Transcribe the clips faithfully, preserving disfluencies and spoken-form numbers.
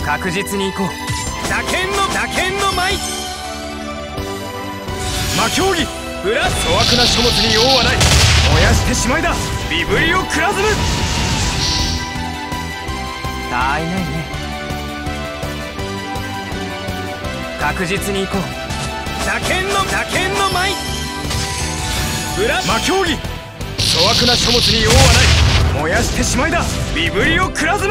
確実に行こう。打剣の打剣の舞。魔競技裏粗悪な書物に用はない。燃やしてしまいだ。ビブリオクラズム。たいないね。確実に行こう。打剣の打剣の舞。裏魔競技粗悪な書物に用はない。燃やしてしまいだ。ビブリオクラズム。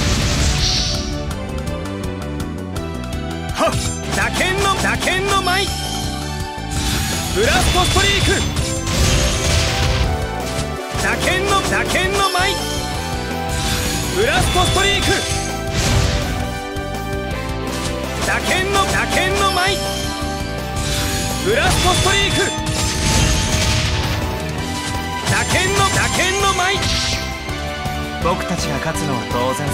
はっ打剣の打剣の舞。ブラストストリーク。打剣の打剣の舞。ブラストストリーク。打剣の打剣の舞。ブラストストリーク。打剣の打剣の舞。僕たちが勝つのは当然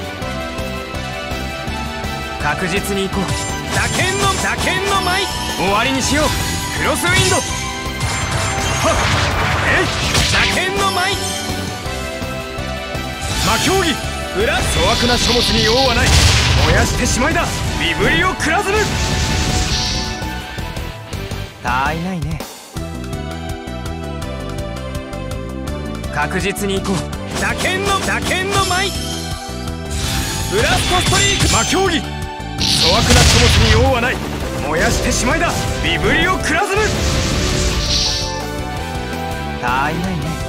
さ。確実に行こう。打剣の打剣の舞。終わりにしよう。クロスウィンド。はっえい打剣の舞。魔競技裏粗悪な書物に用はない。燃やしてしまいだ。ビブリオクラズム。たいないね。確実に行こう。打剣の打剣の舞。ブラストストリーク。魔競技粗悪な書物に用はない。燃やしてしまいだ。ビブリオクラズム。たいないね。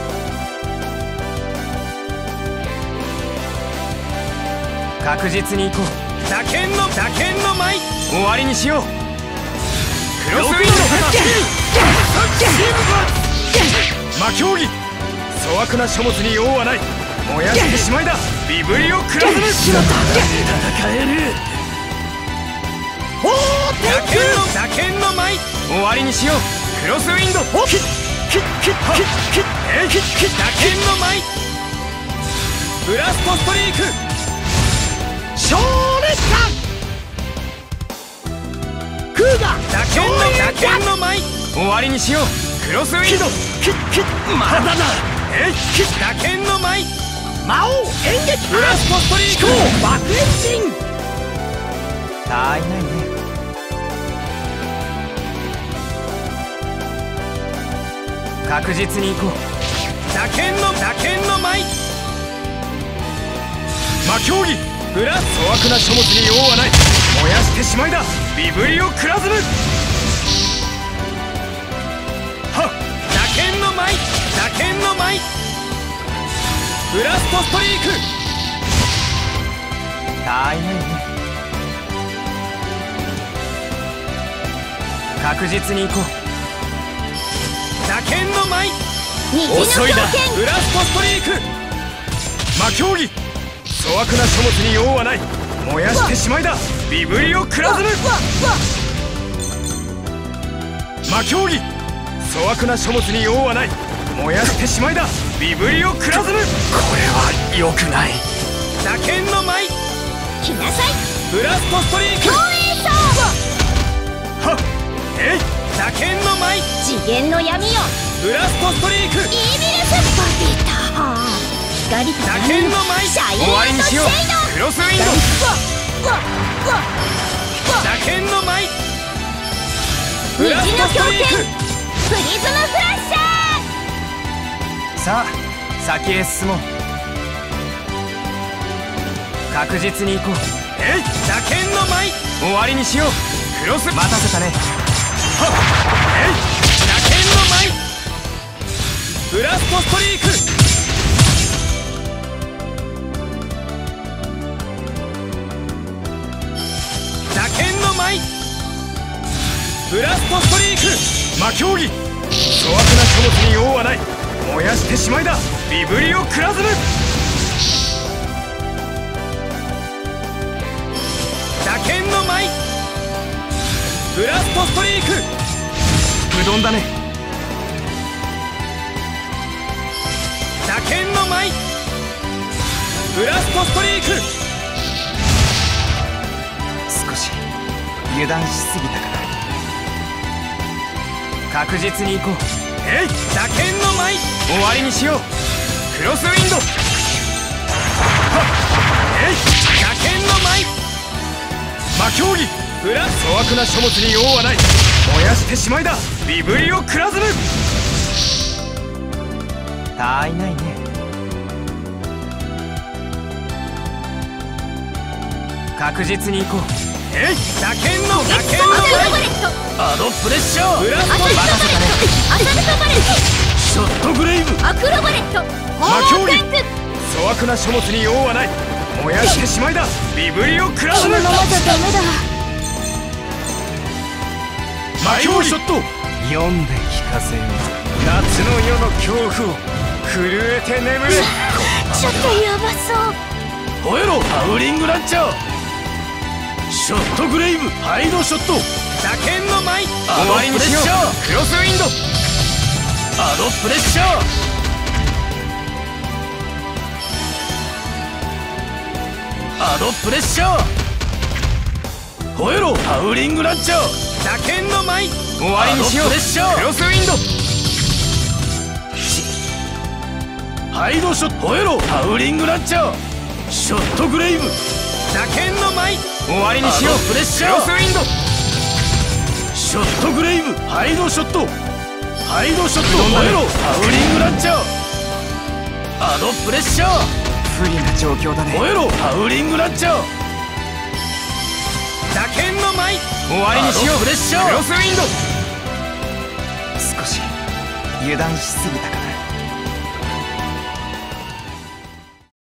確実に行こう。打剣の打剣の舞。終わりにしよう。クロスウィンド。魔競技粗悪な書物に用はない。燃やしてしまいだ。ビブリオクラズム。戦える。打剣の打剣の舞。終わりにしよう。クロスウィンド。キッキッキッキッキッえいキッキッ打剣の舞。ブラストストリーク。勝利したクーガ打剣の打剣の舞。終わりにしよう。クロスウィンド。キッキッまだだ。えいキッ打剣の舞。魔王演劇ブラストストリーク。爆エンジン。たいないね。確実に行こう。打剣の打剣の舞。魔競技裏粗悪な書物に用はない。燃やしてしまいだ。ビブリオクラズム。はっ打剣の舞。打剣の舞。ブラストストリーク。たいないね。確実に行こう。打剣の舞。遅いな。ブラストストリーク。魔競技粗悪な書物に用はない。燃やしてしまいだ。ビブリオクラズム。魔競技粗悪な書物に用はない。燃やしてしまいだ。ビブリオクラズム。これは良くない。打剣の舞。 来なさい。 ブラストストリーク。 競泳走。 はっえい打剣の舞。 次元の闇よ。 ブラストストリーク。 イービルスバビタ。光と打剣の舞。終わりにしよう。クロスウィンド。打剣の舞。ブラストストリーク。 プリズムフラッシャー。 さあ先へ進もう。確実に行こう。えい打剣の舞。終わりにしよう。クロス待たせたね。はっえい打剣の舞。ブラストストリーク。打剣の舞。ブラストストリーク。魔競技粗悪な書物に用はない。燃やしてしまいだ。ビブリオクラズム。打剣の舞。ブラストストリーク。うどんだね。打剣の舞。ブラストストリーク。少し油断しすぎたかな。確実に行こう。えい打剣の舞。終わりにしよう。クロスウィンド。はっえい打剣の舞。 魔競技プラス粗悪な書物に用はない。燃やしてしまいだ。ビブリオクラズム。 たあいないね。確実に行こう。 えい打剣の打剣のあのプレッシャーブラストアサルトバレットアサルトバレッショットグレイブトアクロバレット魔競技タンク粗悪な書物に用はない。燃やしてしまいだ。ビブリオクラズム。 このままじゃダメだ。 魔競技ショット読んで聞かせよう。 夏の夜の恐怖を震えて眠れ。 ちょっとヤバそう。 吠えろハウリングランチャーショットグレイブハイドショット打剣の舞あの終わりにしよう。 プレッシャークロスウィンドあのプレッシャーあのプレッシャー吠えろハウリングランチャー打剣の舞終わりにしよう。 あのプレッシャークロスウィンドハイドショット吠えろハウリングランチャーショットグレイブ打剣の舞終わりにしよう。 あのプレッシャークロスウィンドショットグレイブハイドショットハイドショット吠えろハウリングランチャーあのプレッシャー不利な状況だね。 吠えろハウリングランチャー打剣の舞終わりにしよう。 あのプレッシャークロスウィンド少し油断しすぎたかな。